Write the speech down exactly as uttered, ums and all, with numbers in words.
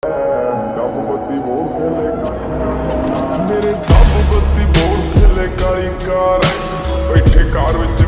ਮੇਰੇ ਦੱਬ ਬੱਤੀ ਮੋੜ ਥੱਲੇ ਕਾਲੀ ਕਾਰ, ਬੈਠੇ ਕਾਰ ਵਿੱਚ